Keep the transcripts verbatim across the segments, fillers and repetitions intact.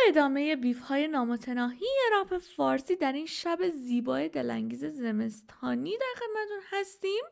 ادامه بیف های نامتناهی رپ فارسی در این شب زیبای دلانگیز زمستانی در خدمتتون هستیم.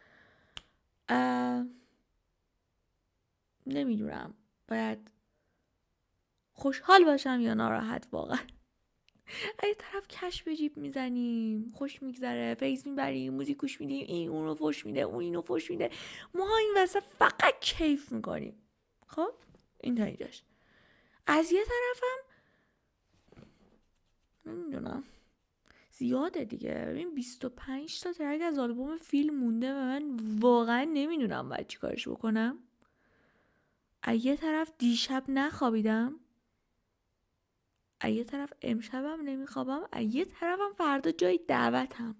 نمیدونم باید خوشحال باشم یا ناراحت. واقعا یه طرف کش به جیب میزنیم، خوش میگذره، فیس میبریم، موزیک گوش میدیم، این اونو فوش میده، اون اینو فوش میده، ما این وسط فقط کیف میکنیم. خب این تا اینجاش. از یه طرفم نمیدونم زیاده دیگه. ببین بیست و پنج تا ترک از آلبوم فیلم مونده و من واقعا نمیدونم باید چی کارش بکنم. از یه طرف دیشب نخوابیدم، از یه طرف امشبم نمیخوابم، از یه طرفم فردا جای دعوتم.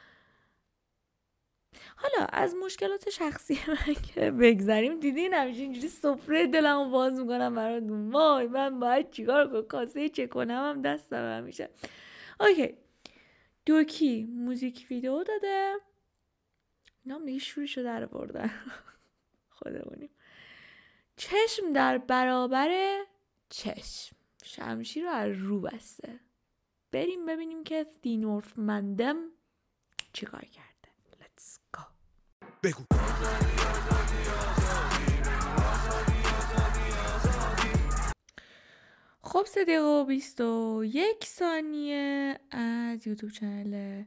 حالا از مشکلات شخصی من که بگذاریم، دیدین همیشه اینجوری سفره دلمو باز میکنم براتون. وای من باید چیکار کنم، کاسه چه کنم هم دستم همیشه. اوکی، دوکی موزیک ویدیو داده، نام دیگه شورشو در بردن خودمونیم. چشم در برابر چشم، شمشیر رو از رو بسته. بریم ببینیم که دی نورثمندم چیکار کرده. Let's go. بگو. خب سه دقیقه و بیست و یک ثانیه از یوتیوب چنل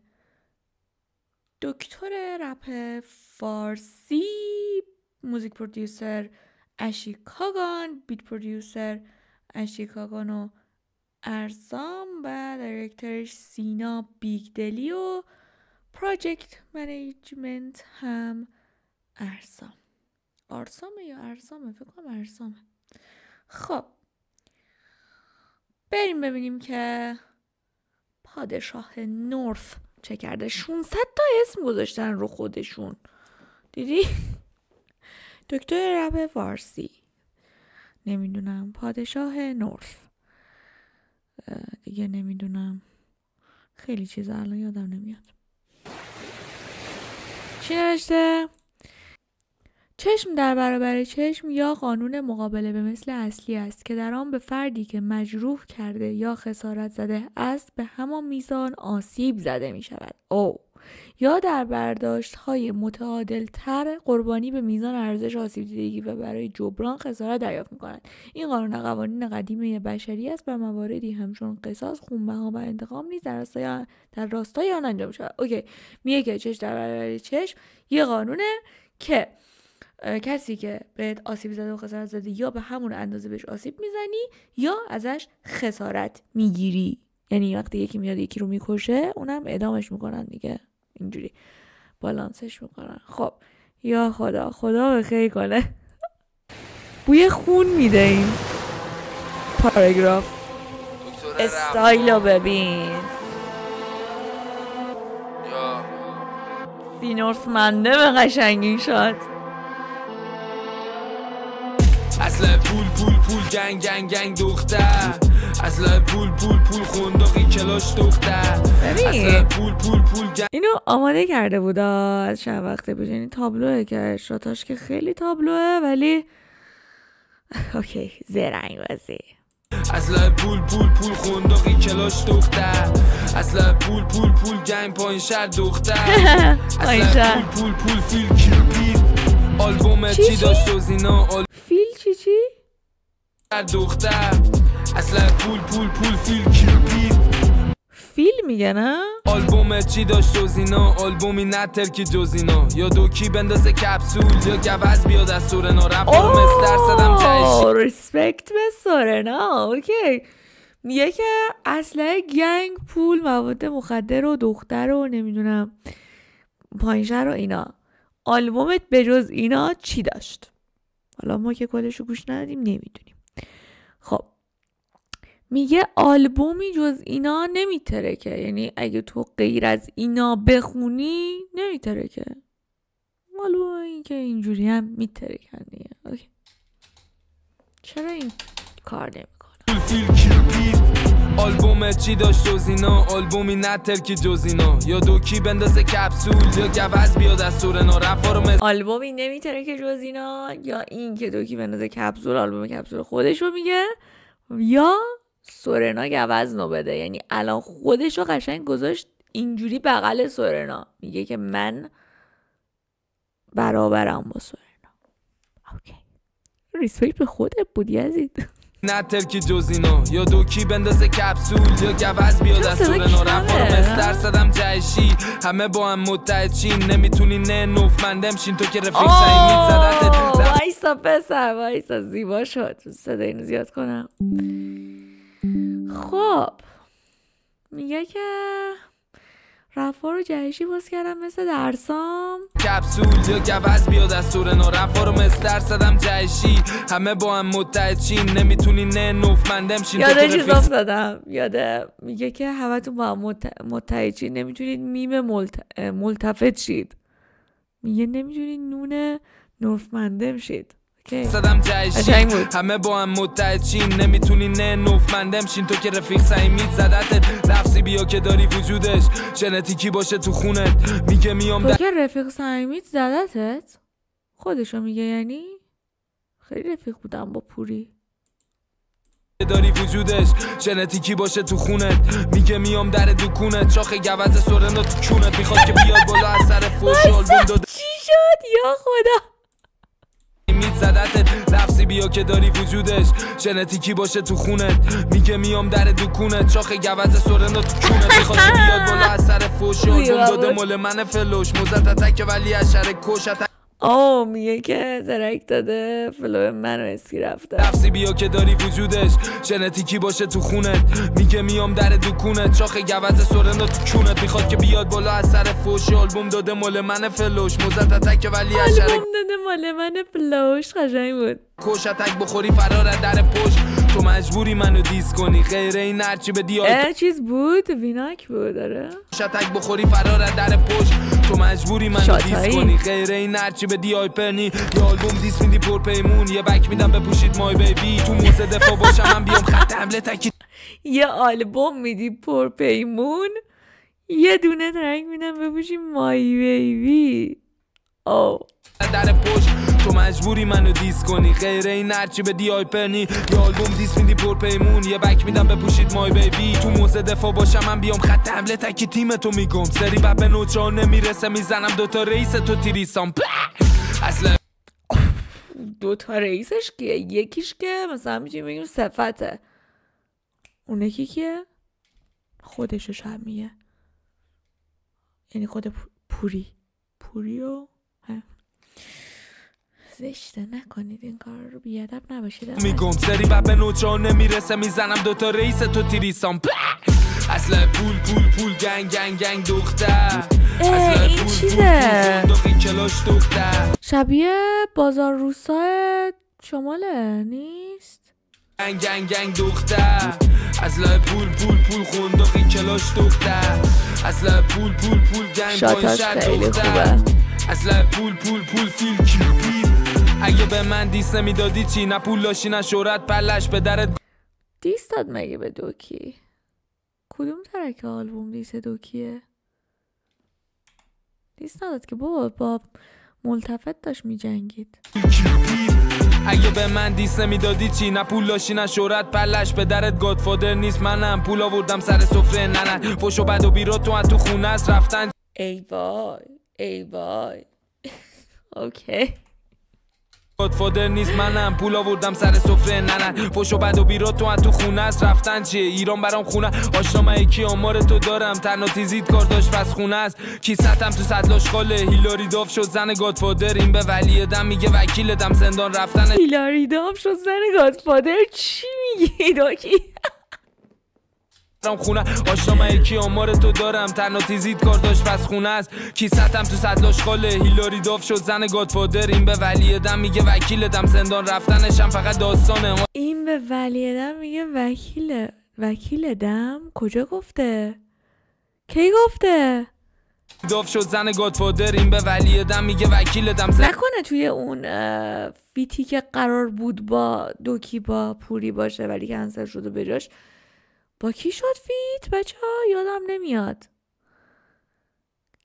دکتر رپ فارسی، موزیک پرودیوسر اشی کاگان، بیت پرودیوسر اشی کاگان و ارسام و دایرکترش سینا بیگدلی و پراجکت منیجمنت هم ارسام. ارسامه یا ارسامه؟ فکر کنم ارسامه. خب بریم ببینیم که پادشاه نورث چه کرده. ششصد تا اسم گذاشتن رو خودشون، دیدی؟ دکتر رپ فارسی، نمیدونم، پادشاه نورث، دیگه نمیدونم، خیلی چیزا الان یادم نمیاد. چی نوشته؟ چشم در برابر چشم یا قانون مقابله به مثل اصلی است که در آن به فردی که مجروح کرده یا خسارت زده است به همان میزان آسیب زده می شود. او یا در برداشت های متعادل تر قربانی به میزان ارزش آسیب دیدگی و برای جبران خسارت دریافت می کنند. این قانون قوانین قدیمی بشری است و مواردی همچون قصاص، خونبها و انتقام نیز در راستای در راستای آن انجام شود. اوکی، میگه که چشم در برابر چشم یه قانونه که کسی که بهت آسیب زده و خسارت زده یا به همون اندازه بهش آسیب میزنی یا ازش خسارت میگیری. یعنی وقتی یکی میاد یکی رو میکشه اونم اعدامش میکنن دیگه، اینجوری بالانسش میکنن. خب یا خدا خدا به خیر کنه. بوی خون میده این پاراگراف. استایل رو ببین. دی نورثمنده به قشنگی شد. اصلا پول پول پول گنگ گنگ گنگ دختر، اصلا پول پول پول خونداقی کلاش دختر، اصلا پول پول پول گنگ. اینو آماده کرده بود از چند وقته پیش. این تابلوه که شاتاش که خیلی تابلوه ولی اوکی زرنگ بازی. اصلا پول پول پول خونداقی کلاش دختر، اصلا پول پول پول گنگ پایین شهر دختر، اصلا پول پول پول فیل کیوپید آلبوم چی داشت و زینا فیل چی چی؟ دختر، اصلا پول پول پول فیل کیوپید فیل میگه نه؟ آلبوم چی داشت و زینا، آلبومی نتر که جزینا، یا دوکی بندازه کپسول یا گوز بیاد از سورنا، رپ رو مستر صدم جایشی. ریسپکت به سورنا. اوکی، میگه که اصلا گنگ، پول، مواد مخدر و دختر و نمیدونم پایینشهر و اینا. آلبومت بجز اینا چی داشت؟ حالا ما که کلشو گوش ندادیم نمیدونیم. خب میگه آلبومی جز اینا نمیترکه، یعنی اگه تو غیر از اینا بخونی نمیترکه. آلبوم این که اینجوری هم میترکن دیگه. اوکی، چرا این کار نمیکنه؟ آلبوم چی داشت جز اینا، آلبومی نتر که جز اینا، یا دوکی بندازه کپسول یا گوز بیاد از سورنا، رپ رو مز... آلبومی نمیتره که جز اینا، یا این که دوکی بندازه کپسول، آلبوم کپسول خودشو میگه، یا سورنا گوزنو بده. یعنی الان خودشو قشنگ گذاشت اینجوری بغل سورنا، میگه که من برابرم با سورنا. اوکی، ریسپکت به خودت بود یزید. نه ترکی جز اینا، یا دوکی بندازه کپسول یا گوز بیاد از سورنا. رفا رو مستر صدم جهشی، همه با هم متحد چین. نمیتونی نه نوفمندم شین، تو که رفیق سعیمید زدت. وایسا پسر وایسا، زیبا شد. صدای اینو زیاد کنم. خب میگه که رفا رو جهشی باز کردم مثل درسام. کپسول یا گوز بیاد از سورنا. رفا رو مستر صدم جهشی، همه با هم متحد چین. نمیتونی نه نوفمندم شین، تو که یاده چیز رفیق افتادم. یاده میگه که همتون با هم متحد چین، نمیتونید میم ملت... ملتفت شید. میگه نمیتونید نون نوفمندم شید. صدم جهشی، همه با هم متحد چین. نمیتونی نه نوفمندم شین، تو که رفیق سعیمید زدت. لفظی بیا که داری وجودش ژنتیکی باشه تو خونت. میگه میام تو که رفیق سعیمید زدتت؟ خودشو میگه. یعنی خیلی رفیق بودم با پوری. داری وجودش ژنتیکی باشه تو خونت. میگه میام در دکونت. شاخ گوز سورنا تو کونت. میخواد که بیاد بالا از سر فوش آلبوم داده. چی شد یا خدا؟ زدت لفظی بیا که داری وجودش ژنتیکی باشه تو خونت. میگه میام در دکونت. شاخ گوز سورنا تو کونت. میخواد که بیاد بالا از سر فوش آلبوم داده. مال من فلوش موزت اتک ولی از شر کش اتک. آه میگه که درک داده فلو منو اسکی رفته. لفظی بیا که داری وجودش ژنتیکی باشه تو خونت. میگه میام در دکونت. شاخ گوز سورنا تو کونت. میخواد که بیاد بالا از سر فوش آلبوم داده. مال من فلوش موزت اتک ولی از شر آلبوم داده مال من فلوش. قشنگ بود. کش اتک بخوری فرار در پشت. تو مجبوری منو دیس کنی، غیر این هرچی به دیار چیز بود. ویناک بود. داره شتک بخوری فرار در پشت. تو مجبوری منو دیس کنی، غیر این هرچی به دی آی پرنی. یه آلبوم دیس میدی پر پیمون، یه بک میدم بپوشید مای بیبی. تو موزه دفاع باشم من بیام خط حمله تکی. یه آلبوم میدی پر پیمون، یه دونه ترک میدم بپوشید مای بیبی. او در پشت. تو مجبوری منو دیس کنی، غیر این هرچی به دی آی پرنی. یه آلبوم دیس میدی پر پیمون، یه بک میدم بپوشید مای بیبی. تو موزه دفاع باشم من بیام خط حمله تکی تیم تو میگم. سری بعد به نوچان نمیرسه میزنم دوتا رئیس تو تیریسام. اصلا دوتا رئیسش کیه؟ یکیش که مثلا میتونیم بگیم صفته، اون یکی کیه؟ خودشو شب میگه. یعنی خود پوری پوری و زشته. نکنید این کار رو، بیادب نباشید. میگم سری بعد به نوچان نمیرسه میزنم دوتا رئیس تو تیریسام. اصلا پول پول پول گنگ گنگ گنگ دختر. این چیزه شبیه بازار روسا شماله نیست؟ گنگ گنگ گنگ دختر. اصلا پول پول پول خوندقی کلاش دختر. اصلا پول پول پول گنگ شاتاش خیلی خوبه. اصلا پول پول پول فیل کیپی. اگه به من دیس نمیدادی چی؟ نه پول داشتی نه شهرت پلش به درت. دیس داد مگه به دوکی؟ کدوم ترک آلبوم دیس دوکیه؟ دیس نداد که بابا، با ملتفت داشت می جنگید. اگه به من دیس نمیدادی چی؟ نه پول داشتی نه شهرت پلش به درت. گادفادر نیست منم، پول آوردم سر سفره. نه نه فوش و بد و بیرا تو تو خونه است رفتن. ای وای ای وای. اوکی. گادفادر نیست منم، پول آوردم سر سفره. نه نه فوش و بد و بیرا تو تو خونه است رفتن. چیه ایران برام خونه آشنا من یکی آمار تو دارم. تنها تیزید کار داشت پس خونه است. کیستم تو صدلاش خاله. هیلاری داف شد زن گادفادر. این به ولی دم میگه وکیل دم زندان رفتن. هیلاری داف شد زن گادفادر چی میگی داکی؟ خونه آشنا من یکی آمار تو دارم. تنها تیزید کار داشت پس خونه است. کیستم تو صدلاش خاله. هیلاری داف شد زن گادفادر. این به ولی دم میگه وکیل دم زندان رفتنشم فقط داستانه. این به ولی دم میگه وکیل وکیل دم کجا گفته؟ کی گفته؟ داف شد زن گادفادر. این به ولی دم میگه وکیل دم زندان. نکنه توی اون فیتی که قرار بود با دوکی با پوری باشه ولی کنسل شد و بجاش با کی شد فیت؟ بچه ها یادم نمیاد.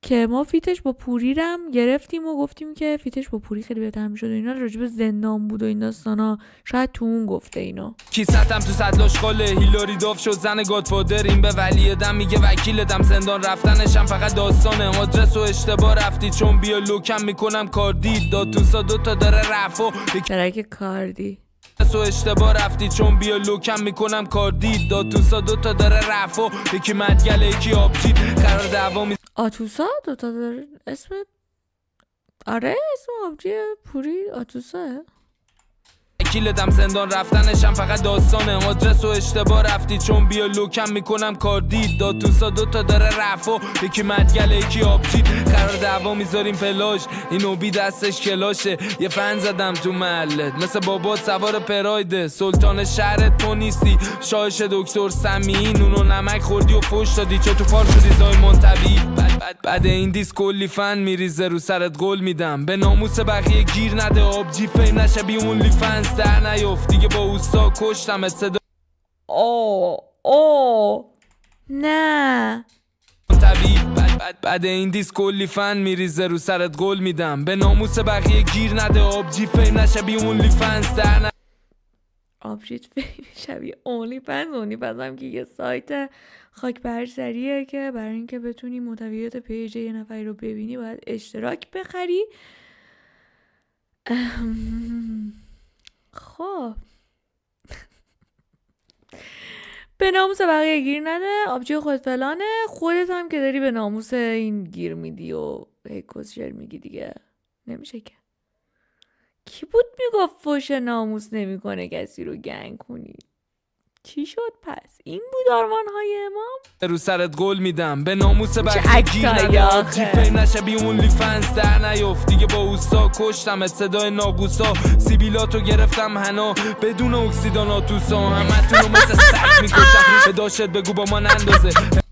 که ما فیتش با پوری رم گرفتیم و گفتیم که فیتش با پوری خیلی بهتر میشد و اینا، راجب زندان بود و این داستانا، شاید تو اون گفته اینو. کیستم تو صدلاش خاله هیلاری داف شد زن گادفادر، این به ولی دم میگه وکیل دم، زندان رفتنشم فقط داستانه، آدرس و اشتباه رفتی چون بیا لوکم میکنم کاردی، داتوسا دوتا داره رفو ترک کاردی سو اشتباه رفتی چون بیا لوکم میکنم کاردی، داتوسا دوتا داره رفو یکی مدگل یکی آبجی، قرار دعوا می آتوسا دوتا داره اسم، آره اسم آبجی پوری آتوساه. وکیل دم زندان رفتنشم فقط داستانه، آدرس و اشتباه رفتی چون بیا لوکم میکنم کاردی، داتوسا دوتا داره رفو یکی مدگل یکی آبجی، قرار دعوا میذاریم پلاژ این اوبی دستش کلاشه، یه فن زدم تو محلت مثل بابات سوار پرایده، سلطان شهرت تو نیستی شاهش دکتر سمی، نون و نمک خوردی و فوش دادی چه تو پار شدی زایمان طبیعی، بعد این دیس کلی فن میریزه رو سرت قول میدم، به ناموس بقیه گیر نده آبجی فیم نشه بی اونلی فنز در نیفت دیگه با اوستا کشتم صدا او او نه طبیعی، بعد این دیس کلی فن میریزه رو سرت قول میدم، به ناموس بقیه گیر نده آبجی فیم نشه بی اونلی فنز در آبجیت فیم شبیه اونلی فنز. اونلی فنز هم که یه سایت خاک بر سریه که برای اینکه بتونی محتویات پیج یه نفری رو ببینی باید اشتراک بخری. خب به ناموس بقیه گیر نده، آبجی خود فلانه، خودت هم که داری به ناموس این گیر میدی و کسشر میگی دیگه نمیشه که. کی بود میگفت فوش ناموس نمیکنه کسی رو گنگ کنی؟ چی شد پس؟ این بود آرمان های امام؟ رو سرت قول میدم به ناموس بقیه گیر نده آبجی فیم نشه بی اونلی فنز در نیفت دیگه با اوستا کشتم صدای ناگوسا، سیبیلاتو گرفتم هنا بدون اکسیداناتوسا، همه تونو مثل سگ میکشم به داشت بگو با من اندازه.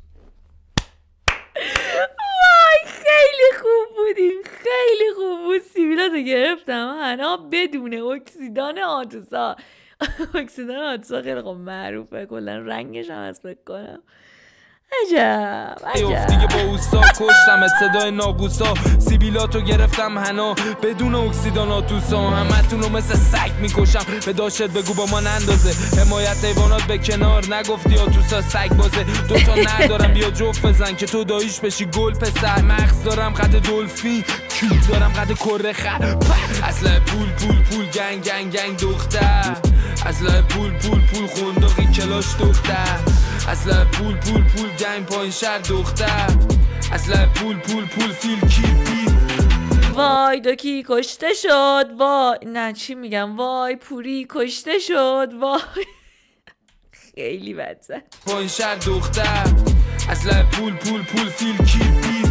وای خیلی خوب بودیم، خیلی خوب بود. سیبیلاتو گرفتم هنا بدون اکسیدان آتوسا. اکسیدان آتوسا خیلی خوب معروفه، کلا رنگش هم از فکر کنم. عجب عجب دیگه با اوستا کشتم صدای ناگوسا، سیبیلاتو گرفتم هنا بدون اکسیداناتوسا، همه تونو مثل سگ میکشم به داشت بگو با من اندازه، حمایت حیوانات به کنار نگفتی آتوسا سگ بازه، دوتا ندارم بیا جفت بزن که تو داییش بشی گل پسر، مغز دارم قد دلفین کیل دارم قد کره خر، اصلا پول پول پول گنگ گنگ گنگ دختر، اصلا پول پول پول خونداقی کلاش دختر، اصلا پول پول پول گنگ پایین شهر دختر، اصلا پول پول پول فیل کیپی. وای دوکی کشته شد، وای نه چی میگم، وای پوری کشته شد، وای خیلی بد زد. پایین شهر دختر، اصلا پول پول پول فیل کیپی.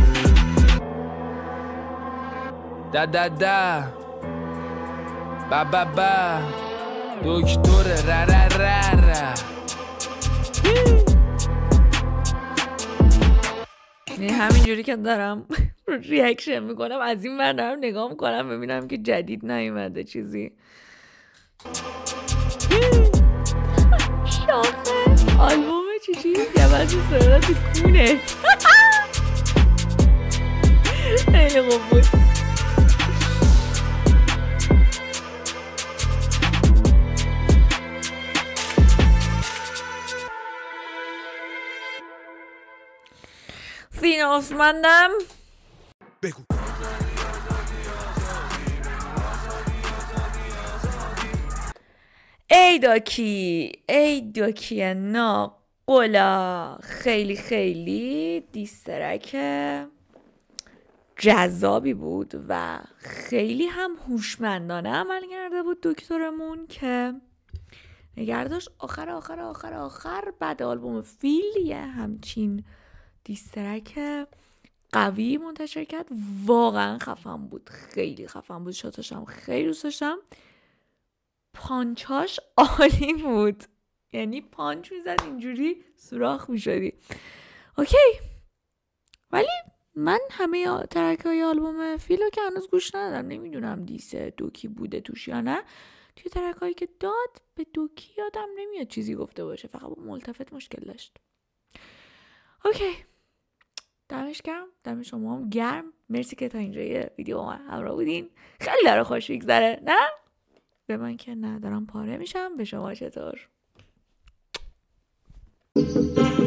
دا دا دا با با با دکتر را را را را. یعنی همینجوری که دارم ریاکشن میکنم از این ور دارم نگاه میکنم ببینم که جدید نیومده چیزی. شاخه آلبوم چی چی جبهت سرات کونه. خیلی خوب بود. سیناسمندم بگو ای داکی ای داکی ناقلا، خیلی خیلی دیسترک جذابی بود و خیلی هم هوشمندانه عمل کرده بود دکترمون که نگرداش آخر آخر آخر آخر بعد آلبوم فیل یه همچین دیسترک قوی منتشر کرد. واقعا خفن بود، خیلی خفن بود، شاتاشم خیلی دوست داشتم، پانچاش عالی بود، یعنی پانچ میزد اینجوری سوراخ میشدی. اوکی ولی من همه ترک های آلبوم فیلو که هنوز گوش ندادم، نمیدونم دیس دوکی بوده توش یا نه. توی ترک هایی که داد به دوکی یادم نمیاد چیزی گفته باشه، فقط با ملتفت مشکل داشت. اوکی دمش گرم، دم شما هم گرم. مرسی که تا اینجا یه ویدیو من همراه بودین. خیلی داره خوش میگذره، نه؟ به من که نه، دارم پاره میشم. به شما چطور؟